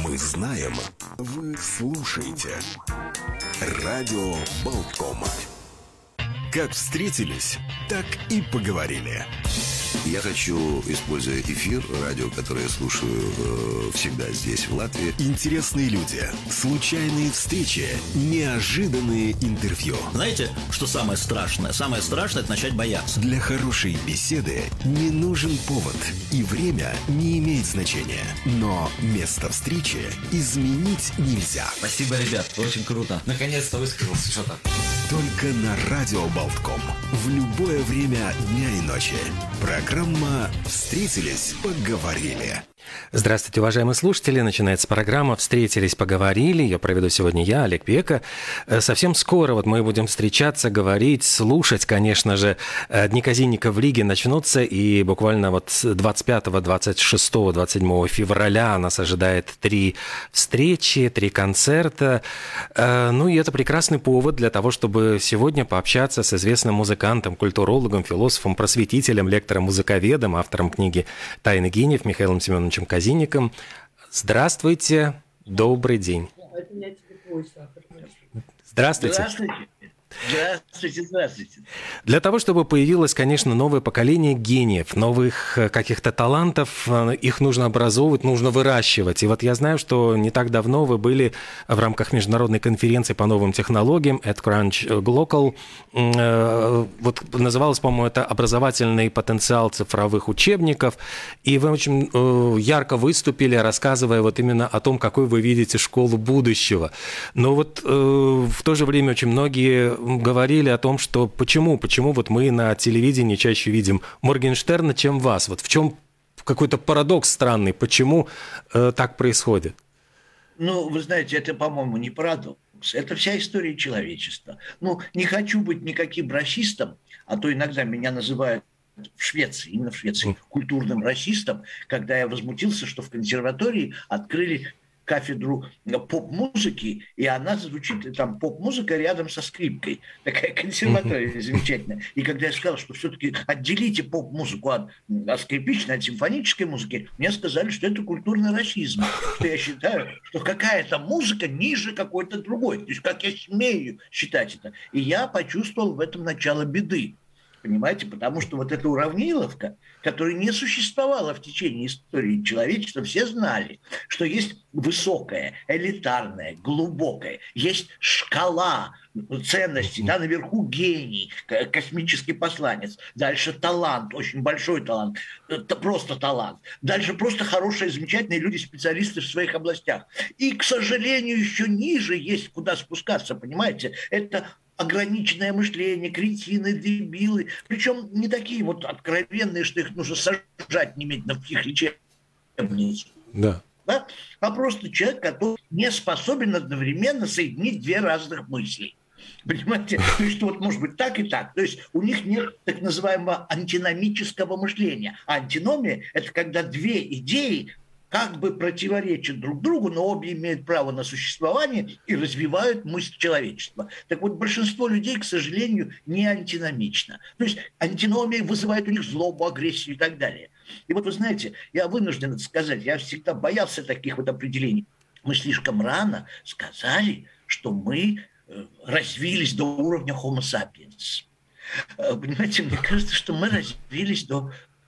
Мы знаем, вы слушаете. Радио Болтком. Как встретились, так и поговорили. Я хочу, используя эфир, радио, которое я слушаю всегда здесь, в Латвии. Интересные люди, случайные встречи, неожиданные интервью. Знаете, что самое страшное? Самое страшное – это начать бояться. Для хорошей беседы не нужен повод, и время не имеет значения. Но место встречи изменить нельзя. Спасибо, ребят, очень круто. Наконец-то высказался что-то. Только на Радио Болтком. В любое время дня и ночи. Программа «Встретились, поговорили». Здравствуйте, уважаемые слушатели. Начинается программа «Встретились, поговорили». Ее проведу сегодня я, Олег Пека. Совсем скоро мы будем встречаться, говорить, слушать, конечно же. Дни казинника в Риге начнутся, и буквально 25, 26, 27 февраля нас ожидает 3 встречи, 3 концерта. Ну и это прекрасный повод для того, чтобы сегодня пообщаться с известным музыкантом, культурологом, философом, просветителем, лектором, музыковедом, автором книги «Тайны гениев» Михаилом Семеновичем Казинником. Здравствуйте, добрый день. Здравствуйте. Здравствуйте. Здравствуйте. Для того, чтобы появилось, конечно, новое поколение гениев, новых каких-то талантов, их нужно образовывать, нужно выращивать. И вот я знаю, что не так давно вы были в рамках международной конференции по новым технологиям EdCrunch Global. Вот называлось, по-моему, это «Образовательный потенциал цифровых учебников». И вы очень ярко выступили, рассказывая вот именно о том, какой вы видите школу будущего. Но вот в то же время очень многие говорили о том, что почему вот мы на телевидении чаще видим Моргенштерна, чем вас. Вот в чем какой-то парадокс странный, почему так происходит? Ну, вы знаете, это, по-моему, не парадокс. Это вся история человечества. Ну, не хочу быть никаким расистом, а то иногда меня называют в Швеции, именно в Швеции, культурным расистом, когда я возмутился, что в консерватории открыли кафедру поп-музыки, и она звучит, там поп-музыка рядом со скрипкой. Такая консерватория замечательная. И когда я сказал, что все-таки отделите поп-музыку от скрипичной, от симфонической музыки, мне сказали, что это культурный расизм. Что я считаю, что какая-то музыка ниже какой-то другой. То есть как я смею считать это. И я почувствовал в этом начало беды. Понимаете? Потому что вот эта уравниловка, которая не существовала в течение истории человечества, все знали, что есть высокое, элитарное, глубокое, есть шкала ценностей, да, наверху гений, космический посланец, дальше талант, очень большой талант, просто талант, дальше просто хорошие, замечательные люди, специалисты в своих областях. И, к сожалению, еще ниже есть куда спускаться, понимаете? Это ограниченное мышление, кретины, дебилы. Причем не такие вот откровенные, что их нужно сажать немедленно в психлечебницу. Да. Да? А просто человек, который не способен одновременно соединить две разных мысли. Понимаете? То есть, вот может быть так и так. То есть у них нет так называемого антиномического мышления. А антиномия – это когда две идеи как бы противоречат друг другу, но обе имеют право на существование и развивают мысль человечества. Так вот, большинство людей, к сожалению, не антиномично. То есть антиномия вызывает у них злобу, агрессию и так далее. И вот вы знаете, я вынужден это сказать, я всегда боялся таких вот определений. Мы слишком рано сказали, что мы развились до уровня Homo sapiens. Понимаете, мне кажется, что мы развились до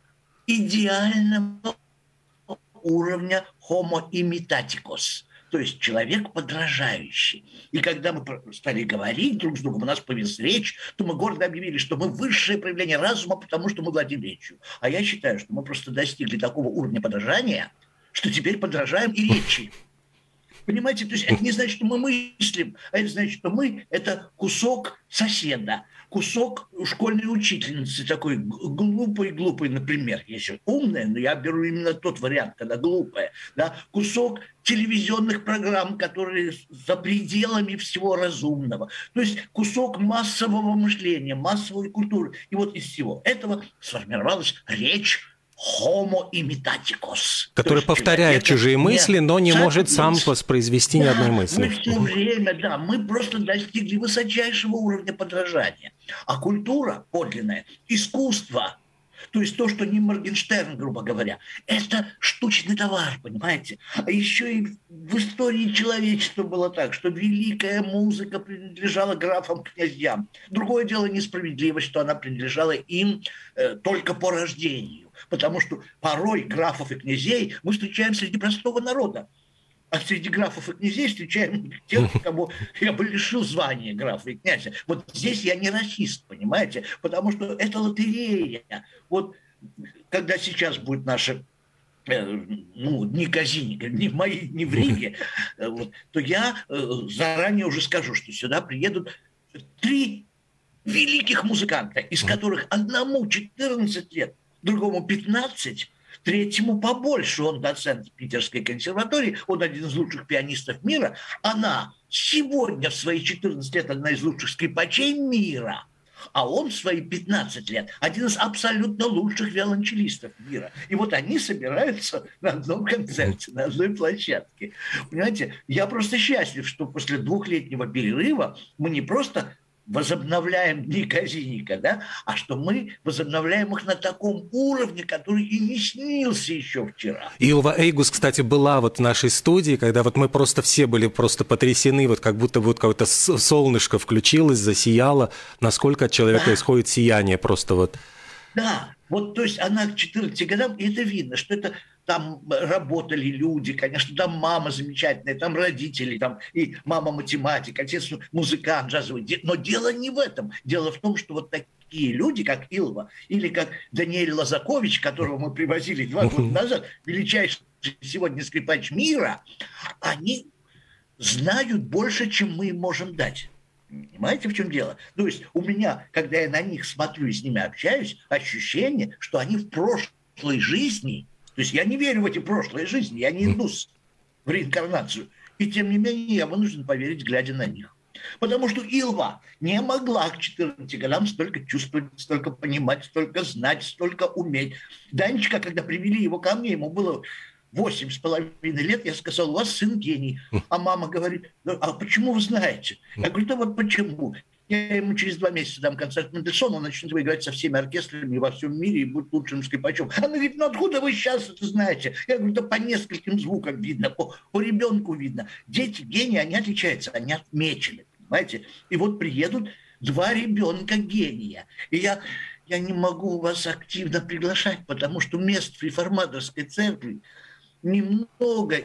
идеального уровня Homo imitaticus, то есть человек подражающий. И когда мы стали говорить друг с другом, у нас появилась речь, то мы гордо объявили, что мы высшее проявление разума, потому что мы владеем речью. А я считаю, что мы просто достигли такого уровня подражания, что теперь подражаем и речи. Понимаете, то есть это не значит, что мы мыслим, а это значит, что мы – это кусок соседа, кусок школьной учительницы, такой глупый, например. Есть же умная, но я беру именно тот вариант, когда глупая. Да? Кусок телевизионных программ, которые за пределами всего разумного. То есть кусок массового мышления, массовой культуры. И вот из всего этого сформировалась речь Homo imitaticus. Который повторяет чужие мысли, но не может сам воспроизвести ни одной мысли. Мы все время, да, мы просто достигли высочайшего уровня подражания. А культура подлинная, искусство, То есть то, что не Моргенштерн, грубо говоря, это штучный товар, понимаете? А еще и в истории человечества было так, что великая музыка принадлежала графам-князьям. Другое дело несправедливость, что она принадлежала им только по рождению. Потому что порой графов и князей мы встречаем среди простого народа. А среди графов и князей встречаем тех, кого я бы лишил звания графа и князя. Вот здесь я не расист, понимаете? Потому что это лотерея. Вот когда сейчас будет наша дни казни, не мои, не в Риге, то я заранее уже скажу, что сюда приедут 3 великих музыканта, из которых одному 14 лет, другому 15, третьему побольше, он доцент Питерской консерватории, он один из лучших пианистов мира, она сегодня в свои 14 лет одна из лучших скрипачей мира, а он в свои 15 лет один из абсолютно лучших виолончелистов мира. И вот они собираются на одном концерте, на одной площадке. Понимаете, я просто счастлив, что после 2-летнего перерыва мы не просто возобновляем Дни Казиника, да, а что мы возобновляем их на таком уровне, который и не снился еще вчера. Илва Эйгус, кстати, была вот в нашей студии, когда вот мы просто все были просто потрясены, вот как будто вот какое-то солнышко включилось, засияло, насколько от человека исходит сияние просто вот. Да, вот то есть она к 14 годам, и это видно, что это там работали люди, конечно, там мама замечательная, там родители, там и мама математик, отец музыкант джазовый. Но дело не в этом. Дело в том, что вот такие люди, как Илва, или как Даниэль Лозакович, которого мы привозили 2 года назад, величайший сегодня скрипач мира, они знают больше, чем мы им можем дать. Понимаете, в чем дело? То есть у меня, когда я на них смотрю и с ними общаюсь, ощущение, что они в прошлой жизни, то есть я не верю в эти прошлые жизни, я не иду в реинкарнацию. И тем не менее я вынужден поверить, глядя на них. Потому что Илва не могла к 14 годам столько чувствовать, столько понимать, столько знать, столько уметь. Данечка, когда привели его ко мне, ему было 8,5 лет, я сказал, у вас сын гений. А мама говорит, а почему вы знаете? Я говорю, да вот почему. Я ему через 2 месяца дам концерт Мендельсона, он начнет играть со всеми оркестрами во всем мире и будет лучшим скрипачом. Она говорит, ну откуда вы сейчас это знаете? Я говорю, да по нескольким звукам видно, по ребенку видно. Дети, гении, они отличаются, они отмечены, понимаете? И вот приедут 2 ребенка гения. И я не могу вас активно приглашать, потому что мест в реформаторской церкви немного,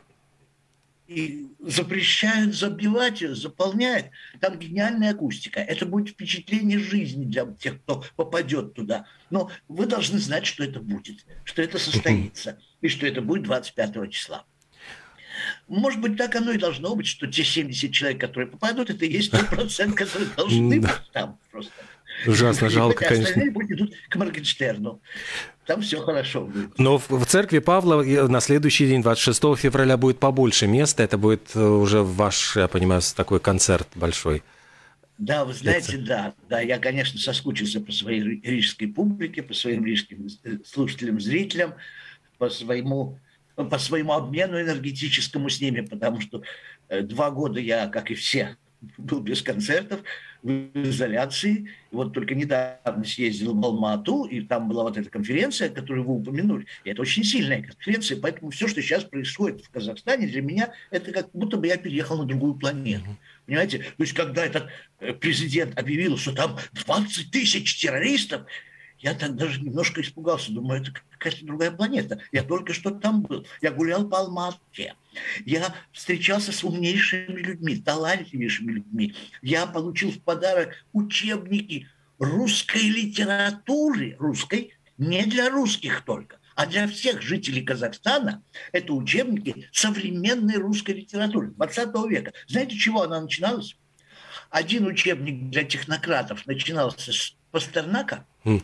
и запрещают забивать ее, заполняют. Там гениальная акустика. Это будет впечатление жизни для тех, кто попадет туда. Но вы должны знать, что это будет, что это состоится, и что это будет 25 числа. Может быть, так оно и должно быть, что те 70 человек, которые попадут, это и есть 100%, которые должны быть там просто. Ужасно жалко, конечно. Остальные идут к Моргенштерну. Там все хорошо будет. Но в церкви Павла на следующий день, 26 февраля, будет побольше места. Это будет уже ваш, я понимаю, такой концерт большой. Да, вы знаете, да. Я, конечно, соскучился по своей рижской публике, по своим рижским слушателям, зрителям, по своему обмену энергетическому с ними, потому что 2 года я, как и все, был без концертов, в изоляции. И вот только недавно съездил в Алмату, и там была вот эта конференция, которую вы упомянули. И это очень сильная конференция, поэтому все, что сейчас происходит в Казахстане, для меня это как будто бы я переехал на другую планету. Понимаете? То есть, когда этот президент объявил, что там 20 тысяч террористов, я так даже немножко испугался. Думаю, это какая-то другая планета. Я только что там был. Я гулял по Алмате. Я встречался с умнейшими людьми, талантливейшими людьми. Я получил в подарок учебники русской литературы. Русской, не для русских только, а для всех жителей Казахстана. Это учебники современной русской литературы 20 века. Знаете, с чего она начиналась? Один учебник для технократов начинался с Пастернака,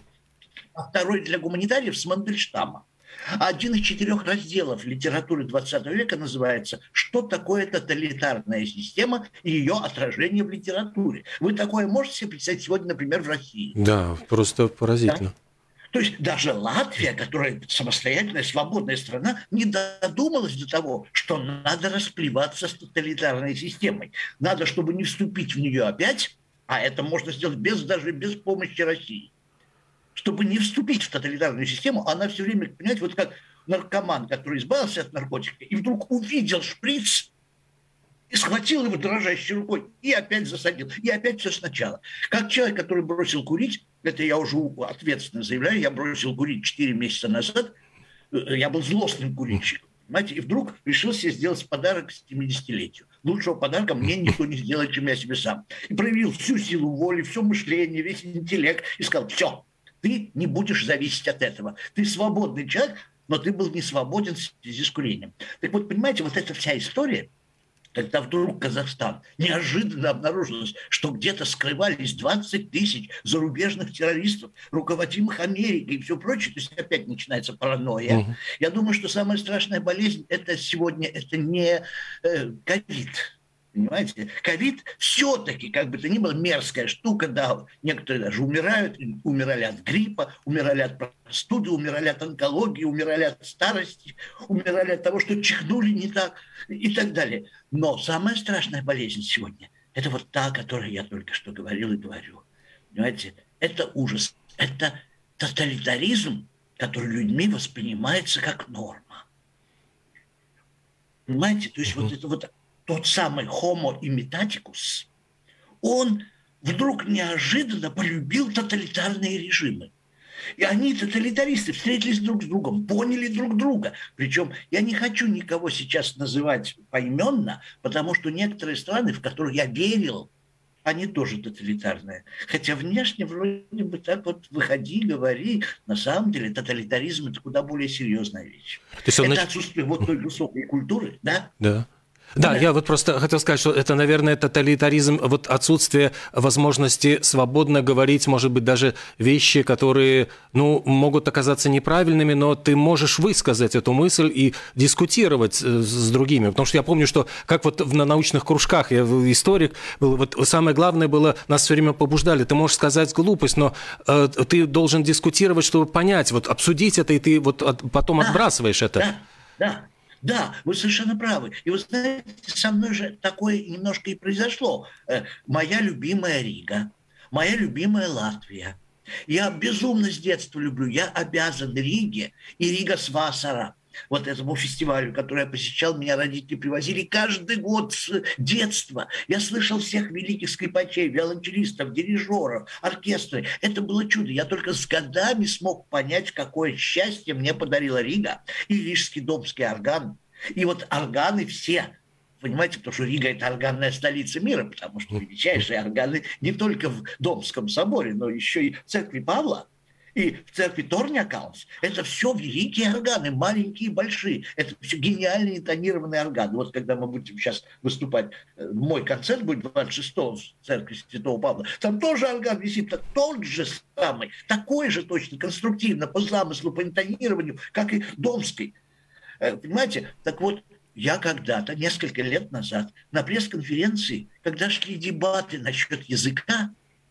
а второй для гуманитариев с Мандельштама. Один из 4 разделов литературы 20 века называется «Что такое тоталитарная система и ее отражение в литературе». Вы такое можете себе представить сегодня, например, в России? Да, просто поразительно. Да? То есть даже Латвия, которая самостоятельная, свободная страна, не додумалась до того, что надо расплеваться с тоталитарной системой. Надо, чтобы не вступить в нее опять, а это можно сделать даже без помощи России. чтобы не вступить в тоталитарную систему, она все время, понимаете, вот как наркоман, который избавился от наркотика, и вдруг увидел шприц, и схватил его дрожащей рукой, и опять засадил, и опять все сначала. Как человек, который бросил курить, это я уже ответственно заявляю, я бросил курить 4 месяца назад, я был злостным курильщиком, понимаете, и вдруг решил себе сделать подарок к 70-летию. Лучшего подарка мне никто не сделает, чем я себе сам. И проявил всю силу воли, все мышление, весь интеллект, и сказал: все, ты не будешь зависеть от этого. Ты свободный человек, но ты был не свободен в связи с курением. Так вот, понимаете, вот эта вся история, когда вдруг Казахстан неожиданно обнаружилось, что где-то скрывались 20 тысяч зарубежных террористов, руководимых Америкой и все прочее, то есть опять начинается паранойя. Я думаю, что самая страшная болезнь это сегодня это не ковид. Понимаете? Ковид все-таки, как бы то ни было, мерзкая штука, да, некоторые даже умирают, умирали от гриппа, умирали от простуды, умирали от онкологии, умирали от старости, умирали от того, что чихнули не так и так далее. Но самая страшная болезнь сегодня – это вот та, о которой я только что говорил и говорю. Понимаете? Это ужас, это тоталитаризм, который людьми воспринимается как норма. Понимаете? То есть вот это вот тот самый Homo imitaticus, он вдруг неожиданно полюбил тоталитарные режимы. И они, тоталитаристы, встретились друг с другом, поняли друг друга. Причем я не хочу никого сейчас называть поименно, потому что некоторые страны, в которых я верил, они тоже тоталитарные. Хотя внешне вроде бы так вот выходи, говори. На самом деле тоталитаризм – это куда более серьезная вещь. Это отсутствие вот той высокой культуры, да? Да. Да, я вот просто хотел сказать, что это, наверное, тоталитаризм, вот отсутствие возможности свободно говорить, может быть, даже вещи, которые, ну, могут оказаться неправильными, но ты можешь высказать эту мысль и дискутировать с другими. Потому что я помню, что как вот на научных кружках, я историк был, вот самое главное было, нас все время побуждали, ты можешь сказать глупость, но ты должен дискутировать, чтобы понять, вот обсудить это, и ты вот потом отбрасываешь это. Да, вы совершенно правы. И вы знаете, со мной же такое немножко и произошло. Моя любимая Рига, моя любимая Латвия. Я безумно с детства люблю. Я обязан Риге и Рига Свасара. Вот этому фестивалю, который я посещал, меня родители привозили каждый год с детства. Я слышал всех великих скрипачей, виолончелистов, дирижеров, оркестры. Это было чудо. Я только с годами смог понять, какое счастье мне подарила Рига и Рижский домский орган. И вот органы все, понимаете, потому что Рига – это органная столица мира, потому что величайшие органы не только в Домском соборе, но еще и в церкви Павла. И в церкви Торнякаунс это все великие органы, маленькие и большие. Это все гениальные тонированные органы. Вот когда мы будем сейчас выступать, мой концерт будет 26-го в церкви Святого Павла, там тоже орган висит, тот же самый, такой же точно, конструктивно, по замыслу, по интонированию, как и Домский. Понимаете? Так вот, я когда-то, несколько лет назад, на пресс-конференции, когда шли дебаты насчет языка,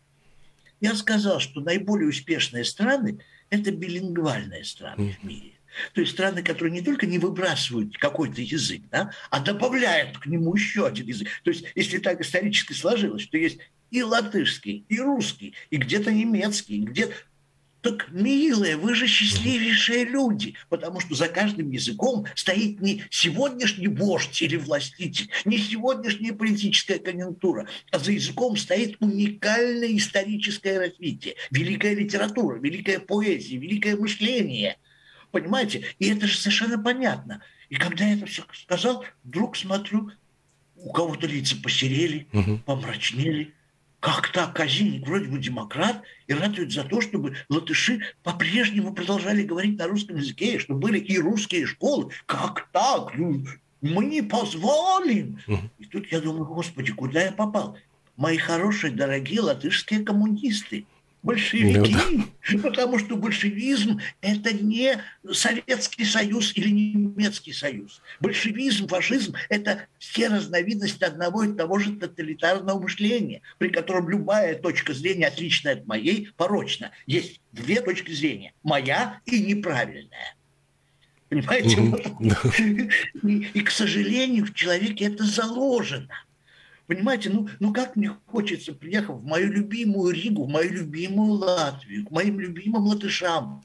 я сказал, что наиболее успешные страны – это билингвальные страны в мире. То есть страны, которые не только не выбрасывают какой-то язык, да, а добавляют к нему еще один язык. То есть если так исторически сложилось, что есть и латышский, и русский, и где-то немецкий, где-то… Так, милые, вы же счастливейшие люди, потому что за каждым языком стоит не сегодняшний вождь или властитель, не сегодняшняя политическая конъюнктура, а за языком стоит уникальное историческое развитие, великая литература, великая поэзия, великое мышление. Понимаете? И это же совершенно понятно. И когда я это все сказал, вдруг смотрю, у кого-то лица посерели, помрачнели. Как так? Казинник вроде бы демократ и ратует за то, чтобы латыши по-прежнему продолжали говорить на русском языке, чтобы были и русские школы. Как так? Мы не позволим. И тут я думаю, господи, куда я попал? Мои хорошие, дорогие латышские коммунисты, большевики. Потому что большевизм – это не Советский Союз или немецкий Союз. Большевизм, фашизм – это все разновидности одного и того же тоталитарного мышления, при котором любая точка зрения, отличная от моей, порочна. Есть две точки зрения – моя и неправильная. Понимаете? И, к сожалению, в человеке это заложено. Понимаете, ну как мне хочется, приехав в мою любимую Ригу, в мою любимую Латвию, к моим любимым латышам,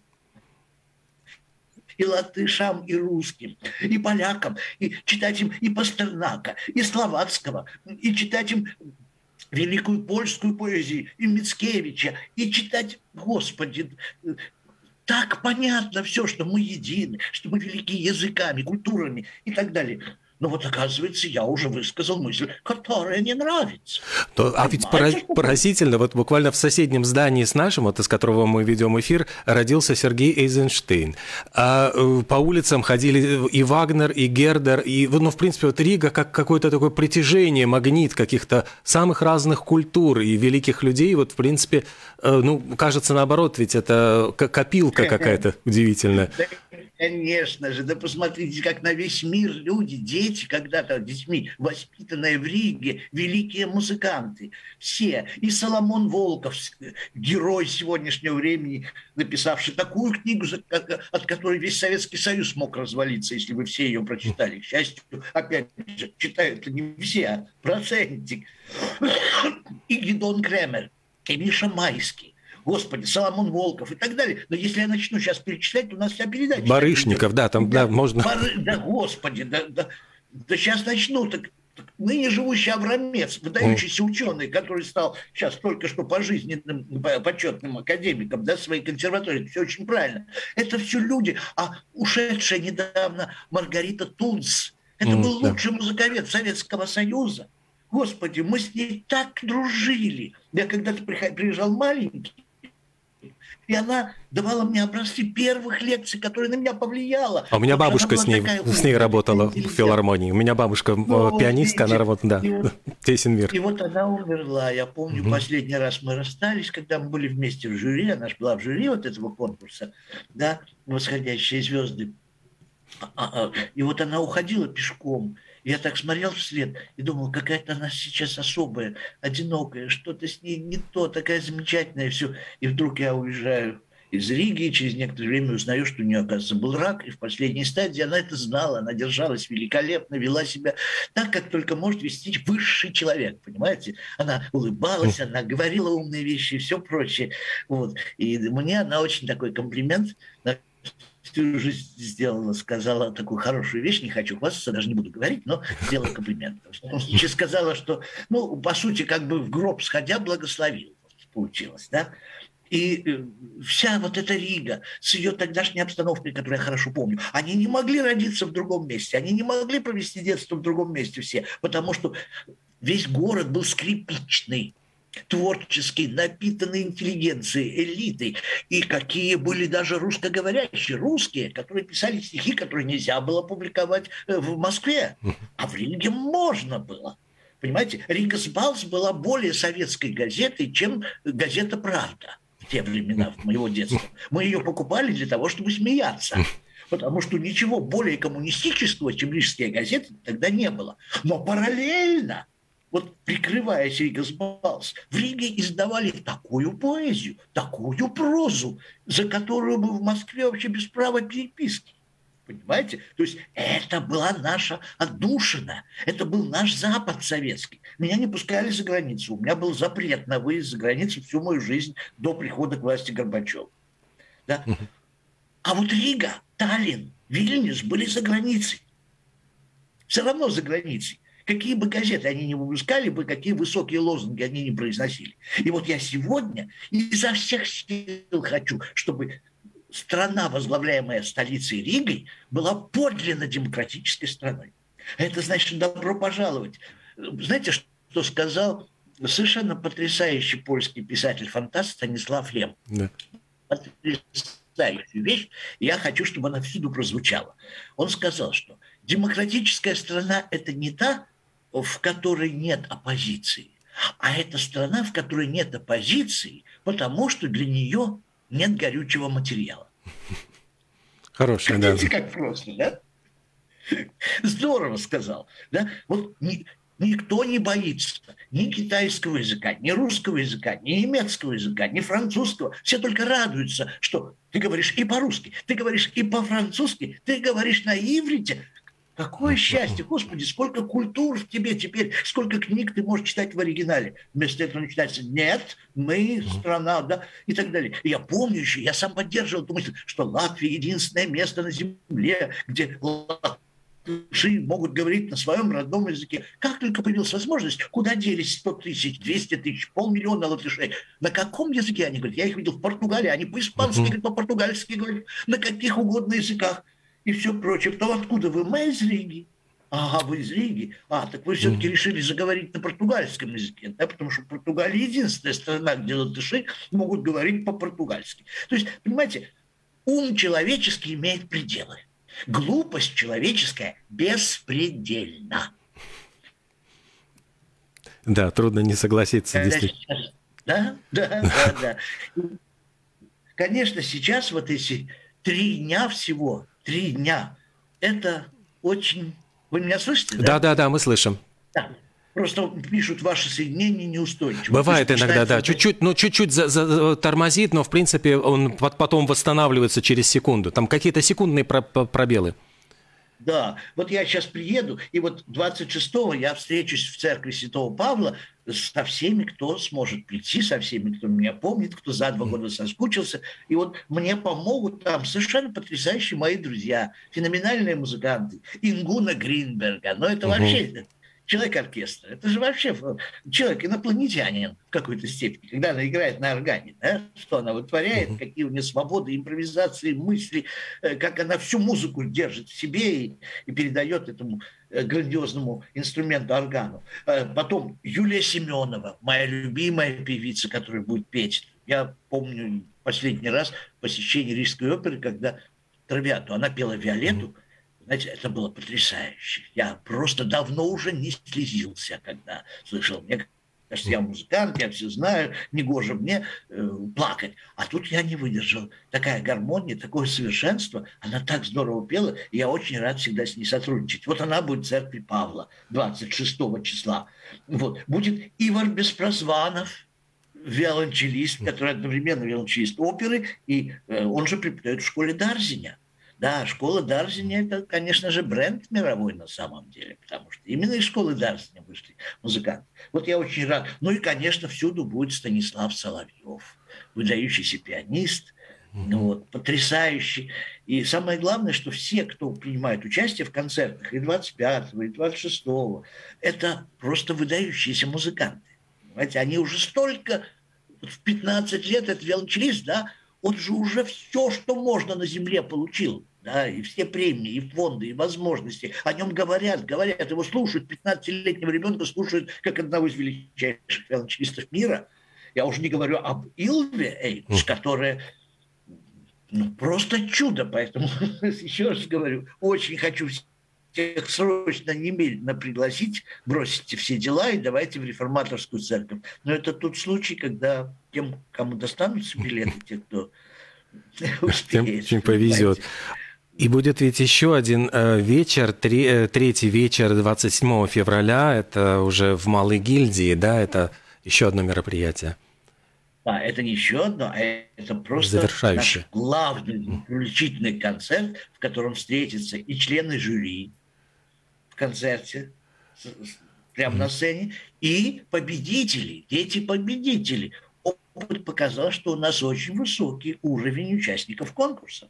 и латышам, и русским, и полякам, и читать им и Пастернака, и Словацкого, и читать им великую польскую поэзию, и Мицкевича, и читать, Господи, так понятно все, что мы едины, что мы велики языками, культурами и так далее. Но вот, оказывается, я уже высказал мысль, которая не нравится. А ведь поразительно, вот буквально в соседнем здании с нашим, вот из которого мы ведем эфир, родился Сергей Эйзенштейн. А по улицам ходили и Вагнер, и Гердер, и, ну, в принципе, вот Рига как какое-то такое притяжение, магнит каких-то самых разных культур и великих людей. Вот, в принципе, ну, кажется, наоборот, ведь это копилка какая-то удивительная. Конечно же, да посмотрите, как на весь мир люди, дети, когда-то детьми, воспитанные в Риге, великие музыканты, все. И Соломон Волков, герой сегодняшнего времени, написавший такую книгу, от которой весь Советский Союз мог развалиться, если бы все ее прочитали. К счастью, опять же, читают не все, а процентик. И Гидон Кремер, и Миша Майский. Господи, Соломон Волков и так далее. Но если я начну сейчас перечислять, то у нас вся передача... Барышников, да, там, да, можно... Да, Господи, да сейчас начну. Так ныне живущий Аврамец, выдающийся ученый, который стал сейчас только что пожизненным почетным академиком, да, своей консерватории, все очень правильно. Это все люди. А ушедшая недавно Маргарита Тунц, это был лучший музыковед Советского Союза. Господи, мы с ней так дружили. Я когда-то приезжал маленький, и она давала мне образцы первых лекций, которые на меня повлияла. А у меня бабушка с ней работала в филармонии. У меня бабушка пианистка, она работала, да, «Тесен мир». И вот она умерла. Я помню, последний раз мы расстались, когда мы были вместе в жюри. Она же была в жюри вот этого конкурса, да, «Восходящие звезды». И вот она уходила пешком. Я так смотрел вслед и думал, какая-то она сейчас особая, одинокая, что-то с ней не то, такая замечательная, все. И вдруг я уезжаю из Риги, и через некоторое время узнаю, что у нее, оказывается, был рак, и в последней стадии она это знала, она держалась великолепно, вела себя так, как только может вести высший человек, понимаете? Она улыбалась, она говорила умные вещи и все прочее. Вот. И мне она очень такой комплимент всю жизнь сделала, сказала такую хорошую вещь, не хочу хвастаться, даже не буду говорить, но сделала комплимент. Сказала, что, ну, по сути, как бы в гроб сходя благословил, получилось, да? И вся вот эта Рига с ее тогдашней обстановкой, которую я хорошо помню, они не могли родиться в другом месте, они не могли провести детство в другом месте все, потому что весь город был скрипичный, творческий, напитанный интеллигенцией, элитой. И какие были даже русскоговорящие, русские, которые писали стихи, которые нельзя было публиковать в Москве. А в Риге можно было. Понимаете, Ригас Балс была более советской газетой, чем газета «Правда» в те времена, в моего детства. Мы ее покупали для того, чтобы смеяться. Потому что ничего более коммунистического, чем рижские газеты, тогда не было. Но параллельно, вот прикрываясь Ригас Балс, в Риге издавали такую поэзию, такую прозу, за которую мы в Москве вообще без права переписки. Понимаете? То есть это была наша отдушина, это был наш Запад советский. Меня не пускали за границу, у меня был запрет на выезд за границу всю мою жизнь до прихода к власти Горбачева. Да? А вот Рига, Таллин, Вильнюс были за границей. Все равно за границей. Какие бы газеты они не выпускали бы, какие высокие лозунги они не произносили. И вот я сегодня изо всех сил хочу, чтобы страна, возглавляемая столицей Ригой, была подлинно демократической страной. Это значит добро пожаловать. Знаете, что сказал совершенно потрясающий польский писатель-фантаст Станислав Лем? Да. Потрясающую вещь. Я хочу, чтобы она всюду прозвучала. Он сказал, что демократическая страна – это не та, в которой нет оппозиции, а это страна, в которой нет оппозиции, потому что для нее нет горючего материала. Хороший, да. Видите, как просто, да? Здорово сказал. Да? Вот никто не боится ни китайского языка, ни русского языка, ни немецкого языка, ни французского. Все только радуются, что ты говоришь и по-русски, ты говоришь и по-французски, ты говоришь на иврите. Какое счастье, Господи, сколько культур в тебе теперь, сколько книг ты можешь читать в оригинале. Вместо этого начинается «нет, мы страна», да, и так далее. И я помню еще, я сам поддерживал эту мысль, что Латвия единственное место на земле, где латыши могут говорить на своем родном языке. Как только появилась возможность, куда делись 100 тысяч, 200 тысяч, 500 000 латышей? На каком языке они говорят? Я их видел в Португалии, они по-испански говорят, по-португальски говорят, на каких угодно языках и все прочее. Потом откуда вы? Мы из Риги. Ага, вы из Риги. Так вы все-таки решили заговорить на португальском языке, да? Потому что Португалия единственная страна, где латыши могут говорить по-португальски. То есть, понимаете, ум человеческий имеет пределы. Глупость человеческая беспредельна. Да, трудно не согласиться. Да. Конечно, сейчас вот эти 3 дня всего, 3 дня, это очень... Вы меня слышите? Да, мы слышим. Да. Просто пишут, ваши соединения неустойчивы. Бывает иногда, да. Чуть-чуть тормозит, но в принципе он потом восстанавливается через секунду. Там какие-то секундные пробелы. Да, вот я сейчас приеду, и вот 26-го я встречусь в церкви Святого Павла со всеми, кто сможет прийти, со всеми, кто меня помнит, кто за 2 года соскучился. И вот мне помогут там совершенно потрясающие мои друзья, феноменальные музыканты, Ингуна Гринберга. Но это вообще человек-оркестр. Это же вообще человек-инопланетянин в какой-то степени, когда она играет на органе, да? Что она вытворяет, какие у нее свободы, импровизации, мысли, как она всю музыку держит в себе и передает этому грандиозному инструменту органу. Потом Юлия Семенова, моя любимая певица, которая будет петь. Я помню последний раз посещение Рижской оперы, когда Травиату, она пела Виолетту. Знаете, это было потрясающе. Я просто давно уже не слезился, когда слышал. Мне кажется, я музыкант, я все знаю, негоже мне плакать. А тут я не выдержал. Такая гармония, такое совершенство. Она так здорово пела, и я очень рад всегда с ней сотрудничать. Вот она будет в церкви Павла 26 числа. Вот. Будет Ивар Беспрозванов, виолончелист, который одновременно виолончелист оперы, и он же преподает в школе Дарзиня. Да, школа Дарзиня – это, конечно же, бренд мировой на самом деле, потому что именно из школы Дарзиня вышли музыканты. Вот я очень рад. Ну и, конечно, всюду будет Станислав Соловьев, выдающийся пианист, потрясающий. И самое главное, что все, кто принимает участие в концертах и 25-го, и 26-го, это просто выдающиеся музыканты. Понимаете, они уже столько, в 15 лет, это виолончелист, да, он же уже все, что можно на земле получил. Да, и все премии, и фонды, и возможности. О нем говорят, его слушают. 15-летнего ребенка слушают как одного из величайших виолончелистов мира. Я уже не говорю об Илве Эйдж, которая просто чудо. Поэтому, еще раз говорю, очень хочу всех срочно, немедленно пригласить, бросите все дела и давайте в реформаторскую церковь. Но это тот случай, когда тем, кому достанутся билеты, те, кто успеет. Тем очень повезет. И будет ведь еще один вечер, третий вечер 27 февраля, это уже в Малой гильдии, да, это еще одно мероприятие. Да, это не еще одно, а это просто наш главный заключительный концерт, в котором встретятся и члены жюри в концерте, прямо на сцене, и победители, дети-победители. Опыт показал, что у нас очень высокий уровень участников конкурса.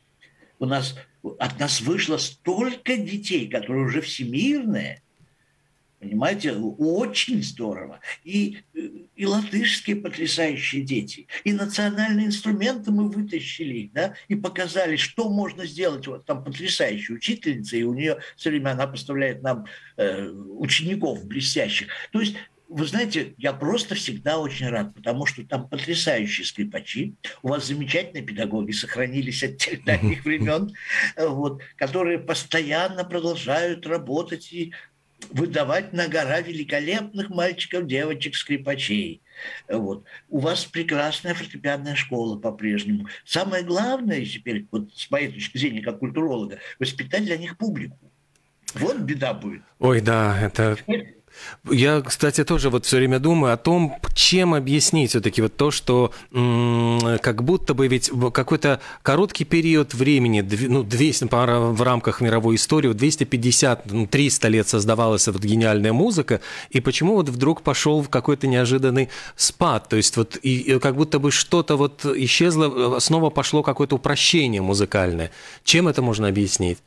От нас вышло столько детей, которые уже всемирные. Понимаете, очень здорово. И латышские потрясающие дети. И национальные инструменты мы вытащили, да, и показали, что можно сделать. Вот там потрясающая учительница, и у нее все время она поставляет нам учеников блестящих. То есть, вы знаете, я просто всегда очень рад, потому что там потрясающие скрипачи, у вас замечательные педагоги сохранились от тех дальних времен, которые постоянно продолжают работать и выдавать на гора великолепных мальчиков, девочек, скрипачей. У вас прекрасная фортепианная школа по-прежнему. Самое главное теперь, с моей точки зрения, как культуролога, воспитать для них публику. Вот беда будет. Ой, да, это... Я, кстати, тоже вот все время думаю о том, чем объяснить все-таки вот то, что как будто бы ведь какой-то короткий период времени, 200, в рамках мировой истории, 250-300 лет создавалась вот гениальная музыка, и почему вот вдруг пошел в какой-то неожиданный спад, то есть вот и как будто бы что-то вот исчезло, снова пошло какое-то упрощение музыкальное. Чем это можно объяснить?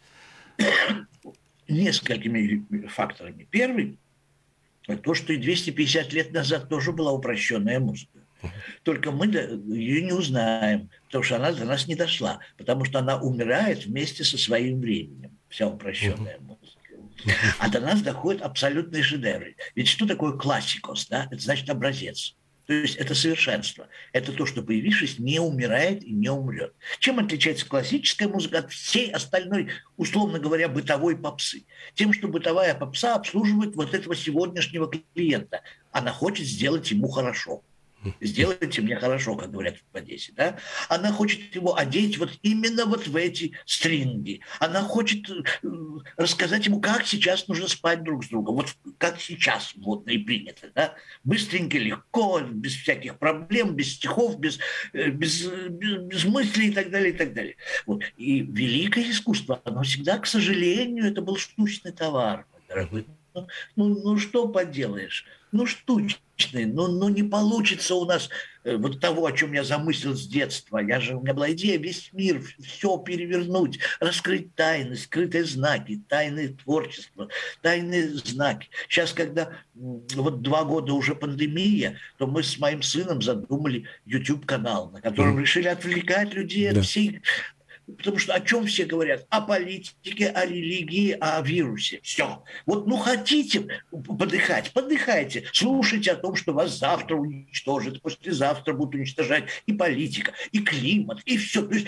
Несколькими факторами. Первый – то, что и 250 лет назад тоже была упрощенная музыка. Только мы ее не узнаем, потому что она до нас не дошла, потому что она умирает вместе со своим временем, вся упрощенная музыка. А до нас доходят абсолютные шедевры. Ведь что такое классикос? Да? Это значит образец. То есть это совершенство. Это то, что, появившись, не умирает и не умрет. Чем отличается классическая музыка от всей остальной, условно говоря, бытовой попсы? Тем, что бытовая попса обслуживает вот этого сегодняшнего клиента. Она хочет сделать ему хорошо. Сделайте мне хорошо, как говорят в Одессе, да? Она хочет его одеть вот именно вот в эти стринги. Она хочет рассказать ему, как сейчас нужно спать друг с другом. Вот как сейчас модно и принято, да? Быстренько, легко, без всяких проблем, без стихов, без мыслей и так далее, и так далее. Вот. И великое искусство, оно всегда, к сожалению, это был штучный товар, дорогой. Ну что поделаешь? Ну, штучный, но не получится у нас вот того, о чем я замыслил с детства. У меня была идея весь мир, все перевернуть, раскрыть тайны, скрытые знаки, тайны творчества, тайные знаки. Сейчас, когда вот 2 года уже пандемия, то мы с моим сыном задумали YouTube-канал, на котором решили отвлекать людей от всей... Потому что о чем все говорят? О политике, о религии, о вирусе. Все. Вот хотите подыхать, подыхайте. Слушайте о том, что вас завтра уничтожат, послезавтра будут уничтожать и политика, и климат, и все. То есть,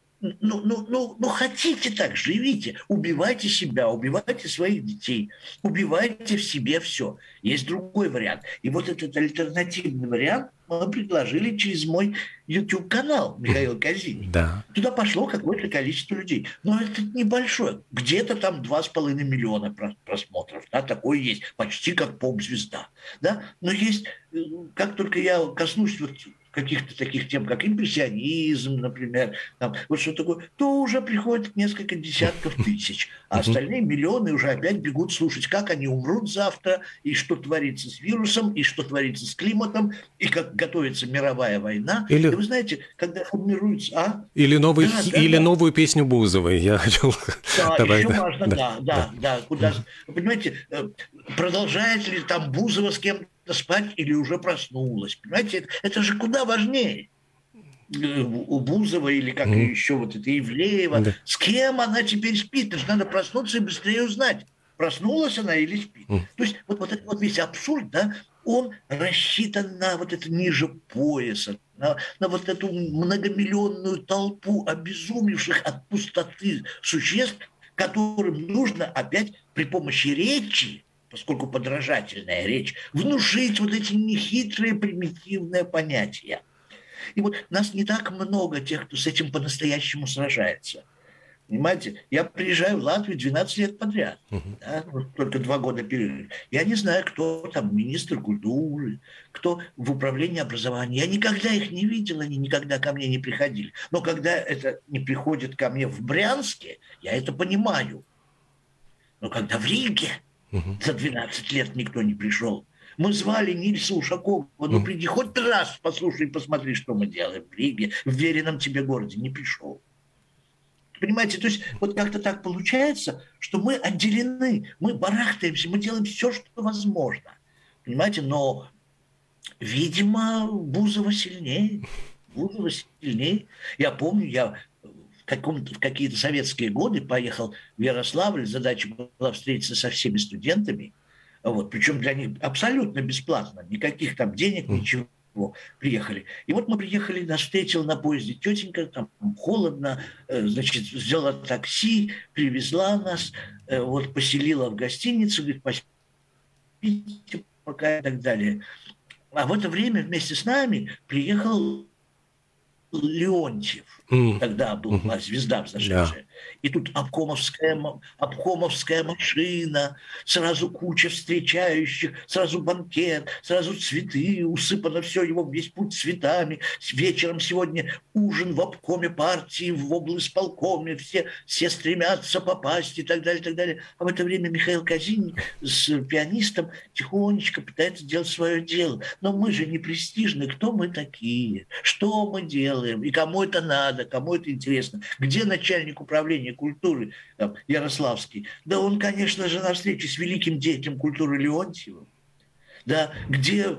хотите так, живите. Убивайте себя, убивайте своих детей, убивайте в себе все. Есть другой вариант. И вот этот альтернативный вариант мы предложили через мой YouTube-канал Михаил Казинник. Да. Туда пошло какое-то количество людей. Но это небольшое. Где-то там 2,5 миллиона просмотров. Да, такое есть. Почти как поп-звезда. Да? Но есть, как только я коснусь вот каких-то таких тем, как импрессионизм, например, вот что такое, то уже приходит несколько десятков тысяч. А остальные миллионы уже опять бегут слушать, как они умрут завтра, и что творится с вирусом, и что творится с климатом, и как готовится мировая война. И вы знаете, когда формируется... Или новую песню Бузовой. Я хочу... Да, еще важно, да. Куда... Вы понимаете, продолжает ли там Бузова с кем-то спать или уже проснулась. Понимаете, это же куда важнее. У Бузова или как еще вот это Ивлеева. Да. С кем она теперь спит? Это же надо проснуться и быстрее узнать, проснулась она или спит. То есть вот этот вот весь абсурд, да, он рассчитан на вот это ниже пояса, на вот эту многомиллионную толпу обезумевших от пустоты существ, которым нужно опять при помощи речи, поскольку подражательная речь, внушить вот эти нехитрые примитивные понятия. И вот нас не так много тех, кто с этим по-настоящему сражается. Понимаете, я приезжаю в Латвию 12 лет подряд, да, только 2 года перерыв. Я не знаю, кто там министр культуры, кто в управлении образования. Я никогда их не видел, они никогда ко мне не приходили. Но когда это не приходит ко мне в Брянске, я это понимаю. Но когда в Риге за 12 лет никто не пришел. Мы звали Нильса Ушакова, приди хоть раз, послушай, посмотри, что мы делаем в Риге, в веренном тебе городе. Не пришел. Понимаете, то есть вот как-то так получается, что мы отделены, мы барахтаемся, мы делаем все, что возможно. Понимаете, но, видимо, Бузова сильнее. Бузова сильнее. Я помню, я в какие-то советские годы поехал в Ярославль, задача была встретиться со всеми студентами, вот, причем для них абсолютно бесплатно, никаких там денег, ничего. Приехали. И вот мы приехали, нас встретила на поезде тетенька, там холодно, значит, взяла такси, привезла нас, вот, поселила в гостиницу, говорит, поспите пока и так далее. А в это время вместе с нами приехал Леонтьев. Тогда была звезда взошедшая. И тут обкомовская машина, сразу куча встречающих, сразу банкет, сразу цветы, усыпано все, его весь путь цветами. Вечером сегодня ужин в обкоме партии, в облисполкоме, все стремятся попасть и так далее, и так далее. А в это время Михаил Казин с пианистом тихонечко пытается делать свое дело. Но мы же не престижны, кто мы такие, что мы делаем, и кому это надо, кому это интересно. Где начальник управления культуры там, Ярославский? Да он, конечно же, на встрече с великим деятелем культуры Леонтьевым. Да, где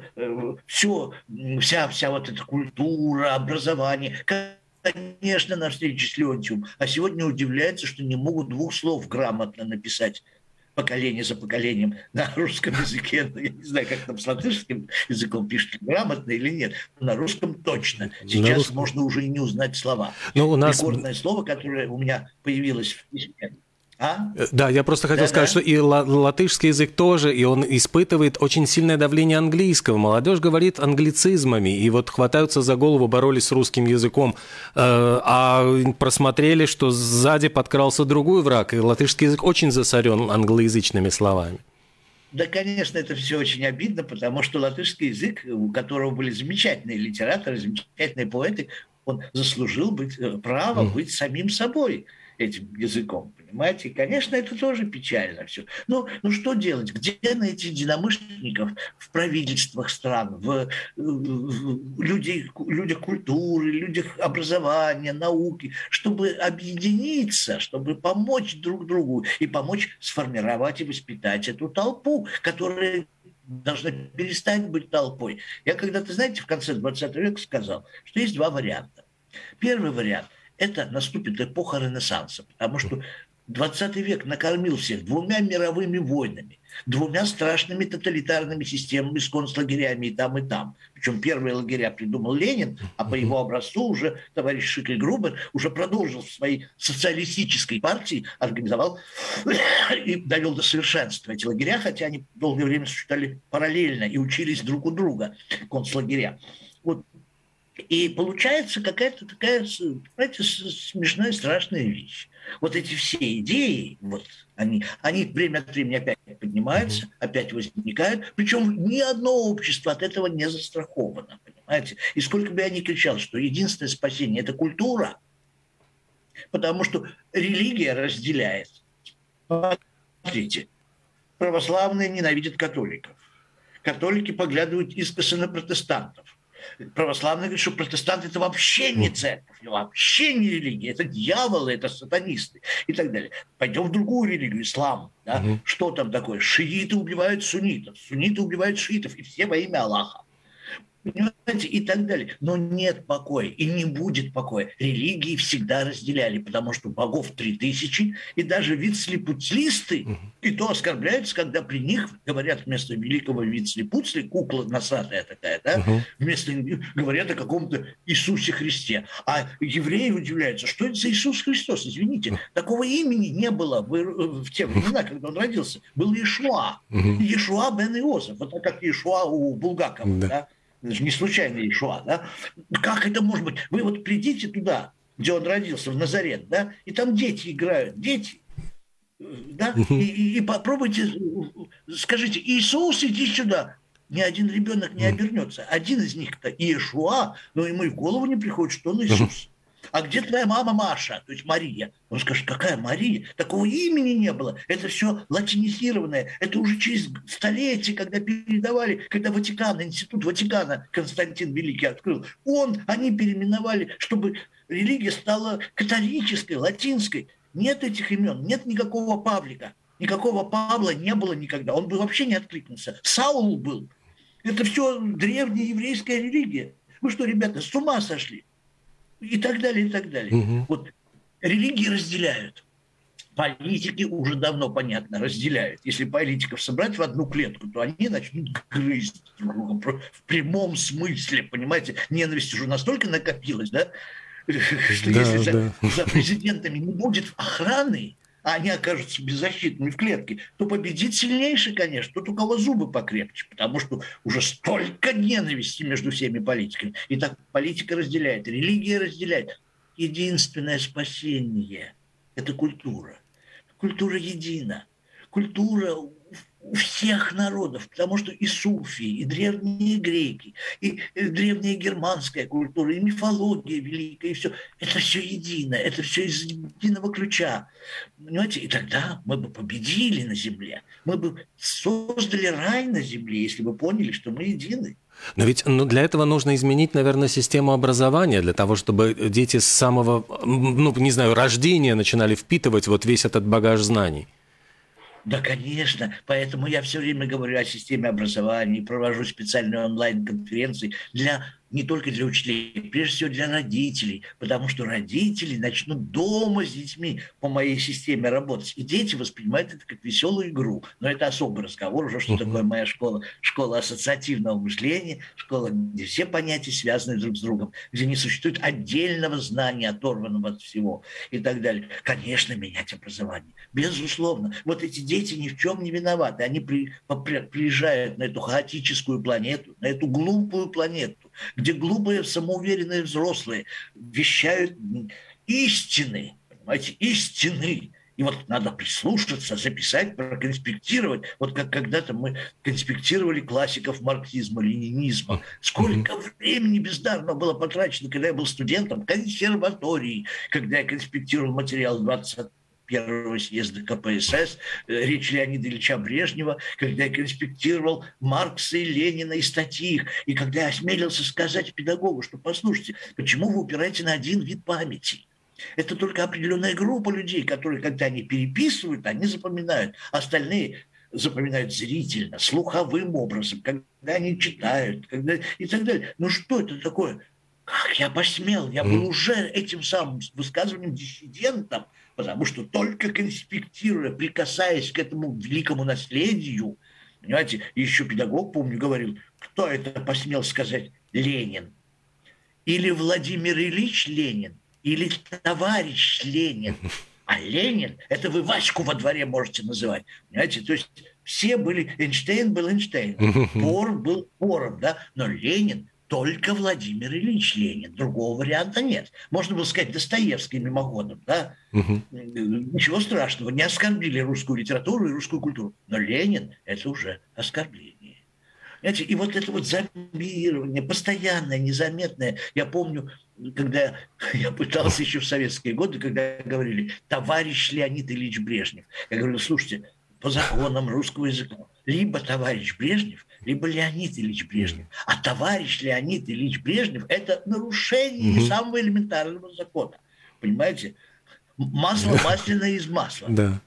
вся вот эта культура, образование, конечно, на встрече с Леонтьевым. А сегодня удивляется, что не могут 2 слов грамотно написать поколение за поколением на русском языке. Я не знаю, как там с латышским языком пишут, грамотно или нет. Но на русском точно. Сейчас можно уже и не узнать слова. У нас... Рекордное слово, которое у меня появилось в письме. Да, я просто хотел сказать, что и латышский язык тоже, и он испытывает очень сильное давление английского. Молодежь говорит англицизмами, и вот хватаются за голову, боролись с русским языком, а просмотрели, что сзади подкрался другой враг, и латышский язык очень засорен англоязычными словами. Да, конечно, это все очень обидно, потому что латышский язык, у которого были замечательные литераторы, замечательные поэты, он заслужил право быть самим собой этим языком, понимаете? И, конечно, это тоже печально все. Ну что делать? Где найти единомышленников в правительствах стран, в людях культуры, людях образования, науки, чтобы объединиться, чтобы помочь друг другу и помочь сформировать и воспитать эту толпу, которая должна перестать быть толпой. Я когда-то, знаете, в конце 20 века сказал, что есть 2 варианта. Первый вариант – это наступит эпоха Ренессанса, потому что 20 век накормил всех 2 мировыми войнами, 2 страшными тоталитарными системами с концлагерями и там, и там. Причем первые лагеря придумал Ленин, а по его образцу уже товарищ Шикль-Грубер уже продолжил в своей социалистической партии, организовал и довел до совершенства эти лагеря, хотя они долгое время существовали параллельно и учились друг у друга, концлагеря. Вот. И получается какая-то такая, знаете, смешная, страшная вещь. Вот эти все идеи, вот, они время от времени опять поднимаются, опять возникают. Причем ни одно общество от этого не застраховано, понимаете. И сколько бы я ни кричал, что единственное спасение – это культура, потому что религия разделяет. Смотрите, православные ненавидят католиков. Католики поглядывают искоса на протестантов. Православные говорят, что протестанты – это вообще не церковь, вообще не религия, это дьяволы, это сатанисты и так далее. Пойдем в другую религию, ислам. Да? Что там такое? Шииты убивают суннитов, сунниты убивают шиитов, и все во имя Аллаха. Понимаете, и так далее. Но нет покоя, и не будет покоя. Религии всегда разделяли, потому что богов 3000, и даже вицлипуцлисты, и то оскорбляются, когда при них говорят вместо великого вицлипуцли, кукла носатая такая, да, вместо говорят о каком-то Иисусе Христе. А евреи удивляются, что это за Иисус Христос, извините, такого имени не было в те времена, когда он родился. Был Иешуа, Иешуа бен Иосиф, вот так как Иешуа у Булгакова, да. Это же не случайно Иешуа, да? Как это может быть? Вы вот придите туда, где он родился, в Назарет, да, и там дети играют, дети, да, и попробуйте, скажите, Иисус, иди сюда. Ни один ребенок не обернется. Один из них-то Иешуа, но ему и в голову не приходит, что он Иисус. А где твоя мама Маша, то есть Мария? Он скажет, какая Мария? Такого имени не было. Это все латинизированное. Это уже через столетия, когда передавали, когда Ватикан, институт Ватикана Константин Великий открыл, они переименовали, чтобы религия стала католической, латинской. Нет этих имен, нет никакого Павлика. Никакого Павла не было никогда. Он бы вообще не откликнулся. Саул был. Это все древняя еврейская религия. Вы что, ребята, с ума сошли? И так далее, и так далее. Вот религии разделяют. Политики уже давно, понятно, разделяют. Если политиков собрать в одну клетку, то они начнут грызть друг друга в прямом смысле, понимаете? Ненависть уже настолько накопилась, да, что если за президентами не будет охраны, а они окажутся беззащитными в клетке, то победит сильнейший, конечно, тот, у кого зубы покрепче, потому что уже столько ненависти между всеми политиками. И так политика разделяет, религия разделяет. Единственное спасение – это культура. Культура едина. Культура у всех народов, потому что и суфии, и древние греки, и древняя германская культура, и мифология великая, и все. Это все едино, это все из единого ключа. Понимаете? И тогда мы бы победили на земле. Мы бы создали рай на земле, если бы поняли, что мы едины. Но ведь для этого нужно изменить, наверное, систему образования, для того, чтобы дети с самого, рождения начинали впитывать вот весь этот багаж знаний. Да, конечно. Поэтому я все время говорю о системе образования, провожу специальные онлайн-конференции не только для учителей, прежде всего для родителей, потому что родители начнут дома с детьми по моей системе работать. И дети воспринимают это как веселую игру. Но это особый разговор уже, что такое моя школа. Школа ассоциативного мышления, школа, где все понятия связаны друг с другом, где не существует отдельного знания, оторванного от всего и так далее. Конечно, менять образование. Безусловно. Вот эти дети ни в чем не виноваты. Они приезжают на эту хаотическую планету, на эту глупую планету, где глупые, самоуверенные взрослые вещают истины, понимаете, истины. И вот надо прислушаться, записать, проконспектировать. Вот как когда-то мы конспектировали классиков марксизма, ленинизма. Сколько времени бездарно было потрачено, когда я был студентом консерватории, когда я конспектировал материал 21-го съезда КПСС, речь Леонида Ильича Брежнева, когда я конспектировал Маркса и Ленина и статьи их, и когда я осмелился сказать педагогу, что послушайте, почему вы упираете на один вид памяти? Это только определенная группа людей, которые, когда они переписывают, они запоминают. Остальные запоминают зрительно, слуховым образом, когда они читают, и так далее. Ну что это такое? Как я посмел? Я был уже этим самым высказыванием диссидентом, потому что только конспектируя, прикасаясь к этому великому наследию, понимаете, еще педагог, помню, говорил, кто это посмел сказать? Ленин. Или Владимир Ильич Ленин, или товарищ Ленин. А Ленин, это вы Ваську во дворе можете называть. Понимаете, то есть все были, Эйнштейн был Эйнштейн, Пор был Пором, да, но Ленин только Владимир Ильич Ленин. Другого варианта нет. Можно было сказать Достоевский мимоходом, да? Ничего страшного, не оскорбили русскую литературу и русскую культуру. Но Ленин – это уже оскорбление. Понимаете? И вот это вот зомбирование, постоянное, незаметное. Я помню, когда я пытался еще в советские годы, когда говорили «товарищ Леонид Ильич Брежнев». Я говорю, слушайте, по законам русского языка либо товарищ Брежнев, либо Леонид Ильич Брежнев. А товарищ Леонид Ильич Брежнев – это нарушение самого элементарного закона. Понимаете? Масло масляное из масла. Да.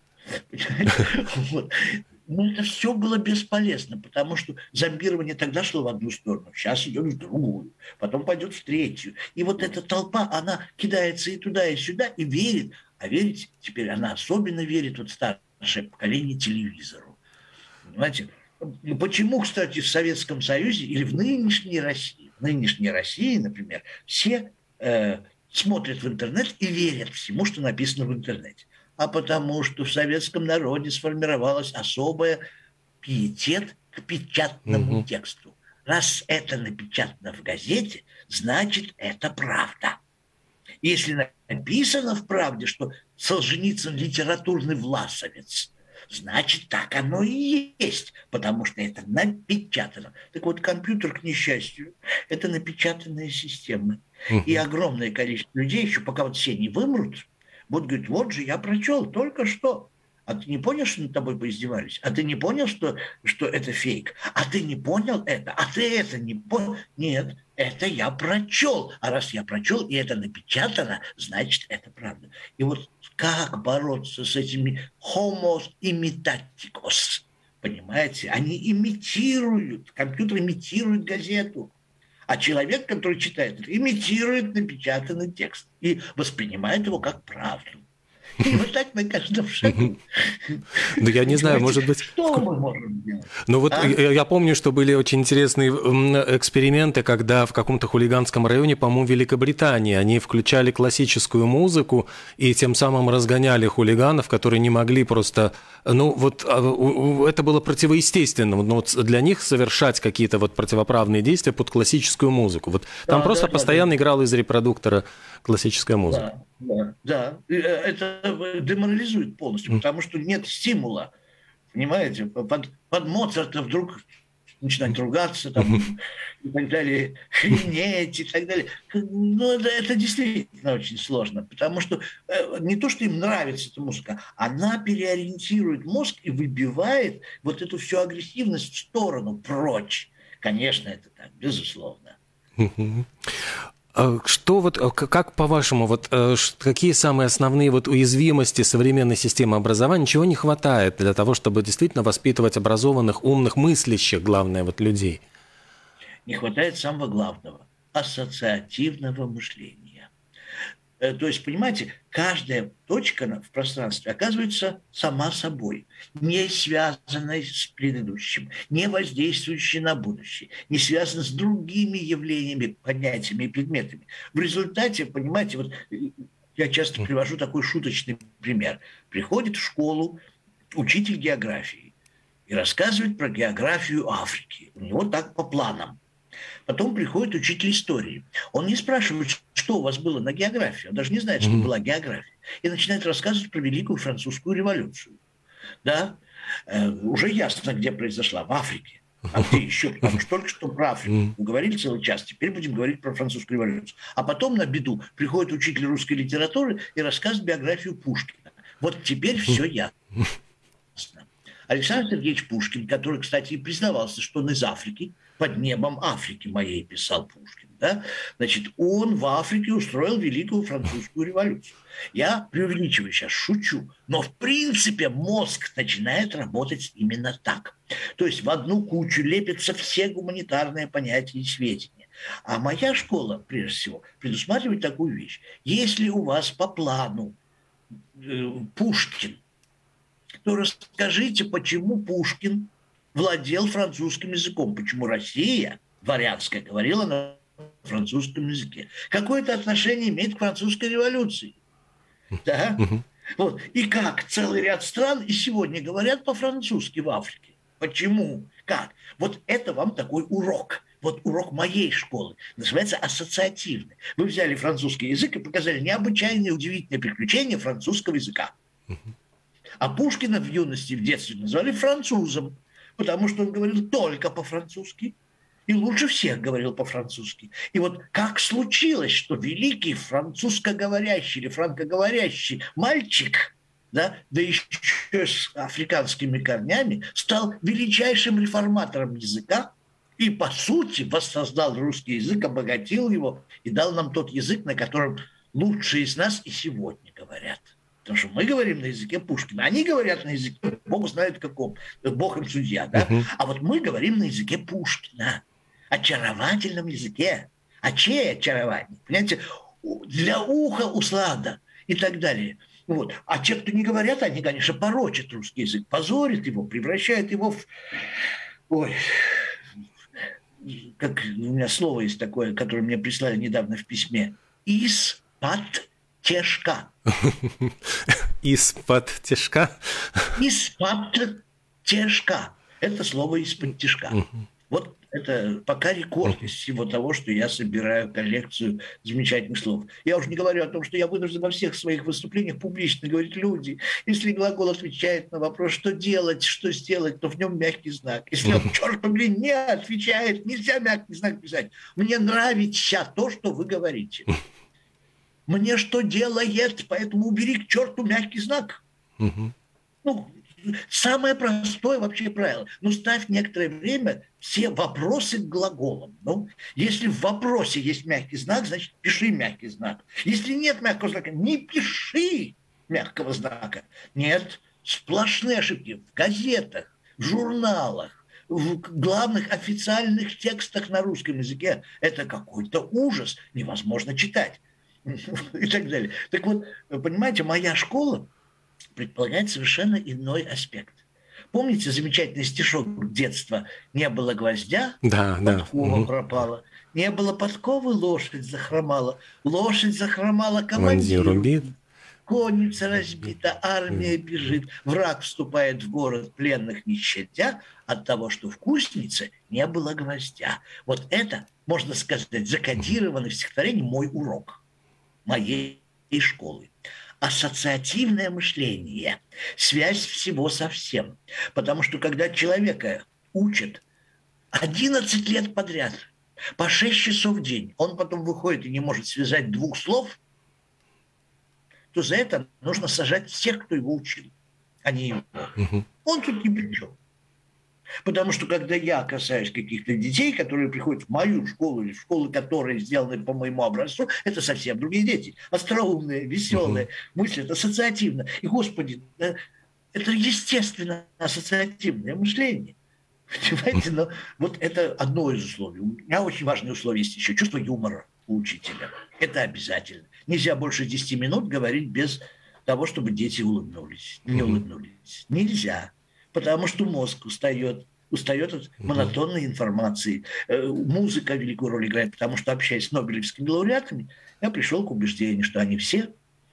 Вот. Но это все было бесполезно, потому что зомбирование тогда шло в одну сторону, сейчас идет в другую, потом пойдет в третью. И вот эта толпа, она кидается и туда, и сюда, и верит. А верить теперь она особенно верит, вот старшее поколение, телевизору. Понимаете? Почему, кстати, в Советском Союзе или в нынешней России, например, все смотрят в интернет и верят всему, что написано в интернете? А потому что в советском народе сформировалась особая пиетет к печатному тексту. Раз это напечатано в газете, значит, это правда. Если написано в правде, что Солженицын литературный власовец, значит, так оно и есть, потому что это напечатано. Так вот, компьютер, к несчастью, это напечатанная система. И огромное количество людей, еще пока вот все не вымрут, будут говорить, вот же я прочел только что. А ты не понял, что над тобой поиздевались? А ты не понял, что это фейк? А ты не понял это? А ты это не понял? Нет, это я прочел. А раз я прочел, и это напечатано, значит, это правда. И вот как бороться с этими homo imitaticos? Понимаете? Они имитируют, компьютер имитирует газету. А человек, который читает это, имитирует напечатанный текст и воспринимает его как правду. И вот так на каждом шагу. Ну, я не знаю, может быть... Что мы можем делать? Ну, вот я помню, что были очень интересные эксперименты, когда в каком-то хулиганском районе, по-моему, Великобритании, они включали классическую музыку и тем самым разгоняли хулиганов, которые не могли просто... Ну, вот это было противоестественно. Но вот для них совершать какие-то вот противоправные действия под классическую музыку. Вот там просто постоянно играла из репродуктора классическая музыка. Да. Да, да. Это деморализует полностью, потому что нет стимула. Понимаете, под Моцарта вдруг начинать ругаться там, и так далее, хренеть и так далее. Ну, это действительно очень сложно, потому что не то, что им нравится эта музыка, она переориентирует мозг и выбивает вот эту всю агрессивность в сторону, прочь. Конечно, это так, безусловно. Что вот, как по-вашему, вот какие самые основные вот уязвимости современной системы образования? Чего не хватает для того, чтобы действительно воспитывать образованных, умных, мыслящих, главное, вот людей? Не хватает самого главного – ассоциативного мышления. То есть, понимаете, каждая точка в пространстве оказывается сама собой, не связанной с предыдущим, не воздействующей на будущее, не связанной с другими явлениями, понятиями и предметами. В результате, понимаете, вот я часто привожу такой шуточный пример. Приходит в школу учитель географии и рассказывает про географию Африки. У него так по планам. Потом приходит учитель истории. Он не спрашивает, что у вас было на географии. Он даже не знает, что была география. И начинает рассказывать про Великую Французскую революцию. Да? Уже ясно, где произошла. В Африке. А где еще? Потому что только что про Африку говорили целый час. Теперь будем говорить про Французскую революцию. А потом на беду приходит учитель русской литературы и рассказывает биографию Пушкина. Вот теперь все ясно. Александр Сергеевич Пушкин, который, кстати, и признавался, что он из Африки, под небом Африки моей писал Пушкин, да? Значит, он в Африке устроил Великую Французскую революцию. Я преувеличиваю сейчас, шучу, но в принципе мозг начинает работать именно так. То есть в одну кучу лепятся все гуманитарные понятия и сведения. А моя школа, прежде всего, предусматривает такую вещь. Если у вас по плану Пушкин, то расскажите, почему Пушкин владел французским языком, почему Россия, дворянская, говорила на французском языке. Какое это отношение имеет к французской революции? Да? Вот. И как целый ряд стран и сегодня говорят по-французски в Африке. Почему? Как? Вот это вам такой урок. Вот урок моей школы. Называется ассоциативный. Вы взяли французский язык и показали необычайные, удивительные приключения французского языка. А Пушкина в юности, в детстве называли французом, потому что он говорил только по-французски и лучше всех говорил по-французски. И вот как случилось, что великий французскоговорящий или франкоговорящий мальчик, да еще с африканскими корнями, стал величайшим реформатором языка и, по сути, воссоздал русский язык, обогатил его и дал нам тот язык, на котором лучшие из нас и сегодня говорят. Потому что мы говорим на языке Пушкина. Они говорят на языке, Бог знает каком, Бог им судья, да? А вот мы говорим на языке Пушкина. Очаровательном языке. А чей очарование? Понимаете, для уха услада и так далее. Вот. А те, кто не говорят, они, конечно, порочат русский язык, позорят его, превращают его в... Ой... Как у меня слово есть такое, которое мне прислали недавно в письме. Из-под тяжка. Из-под тяжка? Из-под тяжка. Это слово из-под тяжка. Вот это пока рекорд из всего того, что я собираю коллекцию замечательных слов. Я уже не говорю о том, что я вынужден во всех своих выступлениях публично говорить: люди, если глагол отвечает на вопрос, что делать, что сделать, то в нем мягкий знак. Если он, черт побери, не отвечает, нельзя мягкий знак писать. Мне нравится то, что вы говорите. Мне что делает, поэтому убери к черту мягкий знак. Ну, самое простое вообще правило. Ну, ставь некоторое время все вопросы к глаголам. Ну, если в вопросе есть мягкий знак, значит, пиши мягкий знак. Если нет мягкого знака, не пиши мягкого знака. Нет, сплошные ошибки в газетах, в журналах, в главных официальных текстах на русском языке. Это какой-то ужас, невозможно читать. И так далее. Так вот, понимаете, моя школа предполагает совершенно иной аспект. Помните замечательный стишок детства? Не было гвоздя, подкова пропала. Не было подковы, лошадь захромала. Лошадь захромала, командир убит. Конница разбита, армия бежит. Враг вступает в город, пленных не щадя, от того, что в кузнице не было гвоздя. Вот это, можно сказать, закодированный в стихотворении «Мой урок» моей школы. Ассоциативное мышление, связь всего со всем. Потому что когда человека учат 11 лет подряд, по 6 часов в день, он потом выходит и не может связать двух слов, то за это нужно сажать всех, кто его учил, а не его. Он тут ни при чем. Потому что когда я касаюсь каких-то детей, которые приходят в мою школу или в школы, которые сделаны по моему образцу, это совсем другие дети. Остроумные, веселые, мыслят ассоциативно. И, Господи, это естественно ассоциативное мышление. Понимаете, но вот это одно из условий. У меня очень важное условие есть еще. Чувство юмора у учителя. Это обязательно. Нельзя больше 10 минут говорить без того, чтобы дети улыбнулись. Не улыбнулись. Нельзя. Потому что мозг устает от монотонной информации. Музыка великую роль играет, потому что, общаясь с нобелевскими лауреатами, я пришел к убеждению, что они все,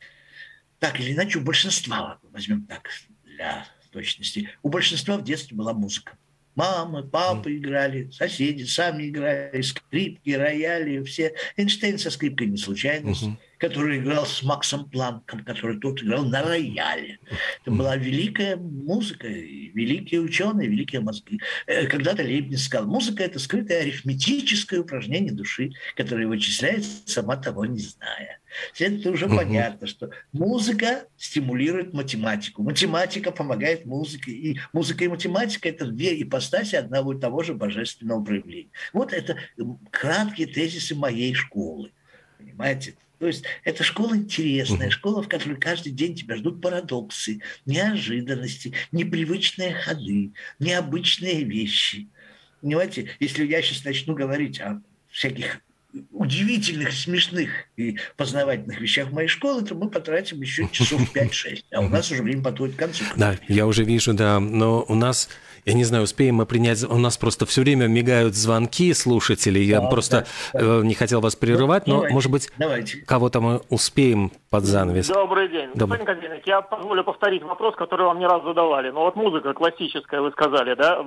так или иначе, у большинства, возьмем так для точности, у большинства в детстве была музыка. Мама, папа играли, соседи сами играли, скрипки, рояли, все. Эйнштейн со скрипкой не случайность, который играл с Максом Планком, который тут играл на рояле. Это была великая музыка, великие ученые, великие мозги. Когда-то Лейбниц сказал, музыка – это скрытое арифметическое упражнение души, которое вычисляет, сама того не зная. Это уже понятно, что музыка стимулирует математику. Математика помогает музыке. И музыка и математика – это две ипостаси одного и того же божественного проявления. Вот это краткие тезисы моей школы. Понимаете? То есть это школа интересная, школа, в которой каждый день тебя ждут парадоксы, неожиданности, непривычные ходы, необычные вещи. Понимаете, если я сейчас начну говорить о всяких удивительных, смешных и познавательных вещах моей школы, то мы потратим еще часов 5-6. А у нас уже время подходит к концу. Да, я уже вижу, да. Но у нас, я не знаю, успеем мы принять... У нас просто все время мигают звонки слушателей. Я просто не хотел вас прерывать, но, может быть, кого-то мы успеем под занавес. Добрый день. Господин Казиник, я позволю повторить вопрос, который вам не раз задавали. Ну вот музыка классическая, вы сказали, да?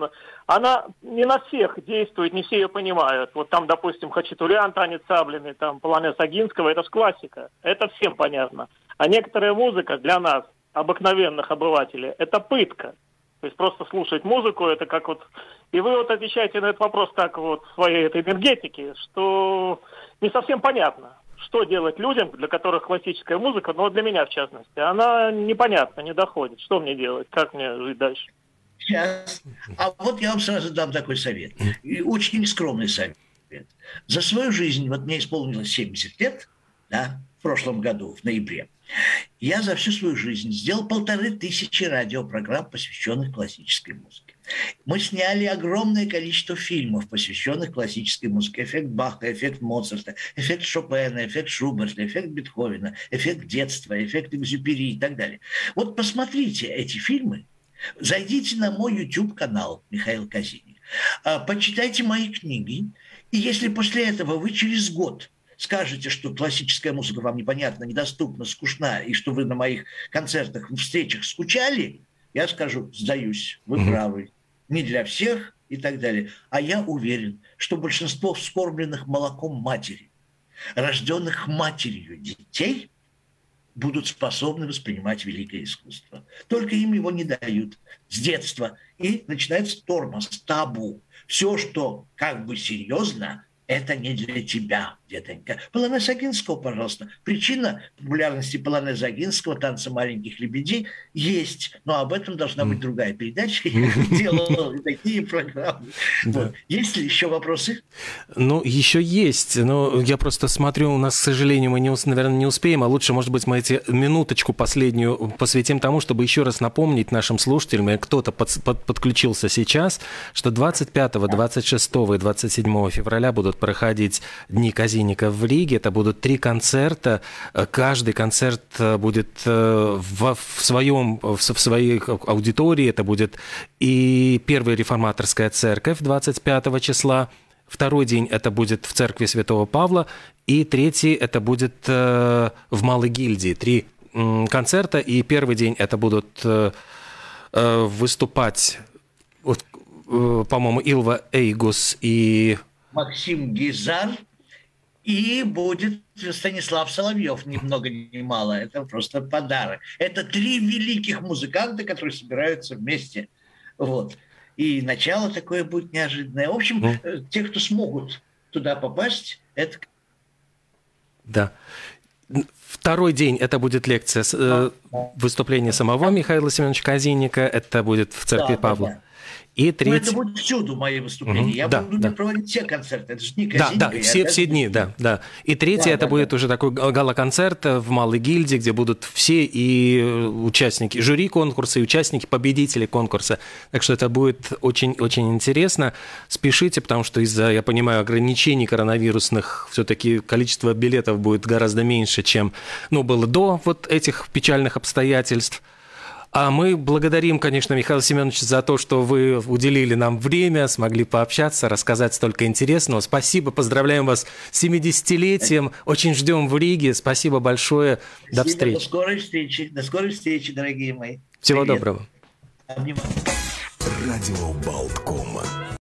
Она не на всех действует, не все ее понимают. Вот там, допустим, Хачатурян, танец саблями, там полонез Огинского, это же классика. Это всем понятно. А некоторая музыка для нас, обыкновенных обывателей, это пытка. То есть просто слушать музыку, это как вот... И вы вот отвечаете на этот вопрос так вот в своей этой энергетике, что не совсем понятно, что делать людям, для которых классическая музыка, но для меня в частности, она непонятна, не доходит. Что мне делать? Как мне жить дальше? Сейчас. А вот я вам сразу дам такой совет. И очень скромный совет. За свою жизнь, вот мне исполнилось 70 лет, да, в прошлом году, в ноябре, я за всю свою жизнь сделал 1500 радиопрограмм, посвященных классической музыке. Мы сняли огромное количество фильмов, посвященных классической музыке. Эффект Баха, эффект Моцарта, эффект Шопена, эффект Шуберта, эффект Бетховена, эффект детства, эффект Экзюпери и так далее. Вот посмотрите эти фильмы, зайдите на мой YouTube-канал Михаил Казиник, почитайте мои книги, и если после этого вы через год скажете, что классическая музыка вам непонятна, недоступна, скучна, и что вы на моих концертах, встречах скучали, я скажу, сдаюсь, вы правы, не для всех и так далее. А я уверен, что большинство вскормленных молоком матери, рожденных матерью детей, будут способны воспринимать великое искусство. Только им его не дают с детства. И начинается тормоз, табу. Все, что как бы серьезно, это не для тебя, детонька. Полонез Огинского, пожалуйста. Причина популярности полонеза Огинского, танца маленьких лебедей, есть. Но об этом должна быть другая передача. Я делал такие программы. Есть ли еще вопросы? Ну, еще есть. Но я просто смотрю, у нас, к сожалению, мы, наверное, не успеем. А лучше, может быть, мы эти минуточку последнюю посвятим тому, чтобы еще раз напомнить нашим слушателям, и кто-то подключился сейчас, что 25, 26 и 27 февраля будут проходить Дни Казиника в Риге. Это будут 3 концерта. Каждый концерт будет в своей аудитории. Это будет и Первая реформаторская церковь 25 числа. Второй день это будет в церкви Святого Павла. И третий это будет в Малой гильдии. 3 концерта. И первый день это будут выступать, по-моему, Илва Эйгус и... Максим Гизар И будет Станислав Соловьев, ни много ни мало. Это просто подарок. Это 3 великих музыканта, которые собираются вместе. Вот. И начало такое будет неожиданное. В общем, те, кто смогут туда попасть, это... Да. Второй день это будет лекция, выступление самого Михаила Семеновича Казинника. Это будет в церкви Павла. Да. И третий... это будет всюду мои выступления. Я буду проводить все концерты. Это же не Казинника. Да, все дни, да. И третий это будет уже такой гала-концерт в Малой гильдии, где будут все и участники жюри конкурса, и участники, победители конкурса. Так что это будет очень-очень интересно. Спешите, потому что из-за, я понимаю, ограничений коронавирусных все-таки количество билетов будет гораздо меньше, чем было до вот этих печальных обстоятельств. А мы благодарим, конечно, Михаила Семеновича за то, что вы уделили нам время, смогли пообщаться, рассказать столько интересного. Спасибо, поздравляем вас с 70-летием. Очень ждем в Риге. Спасибо большое. До встречи. До скорой встречи. До скорой встречи, дорогие мои. Всего доброго. Обнимаю. Радио Болтком.